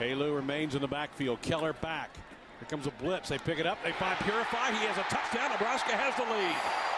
Helu remains in the backfield. Keller back. Here comes a blitz. They pick it up. They find Purify. He has a touchdown. Nebraska has the lead.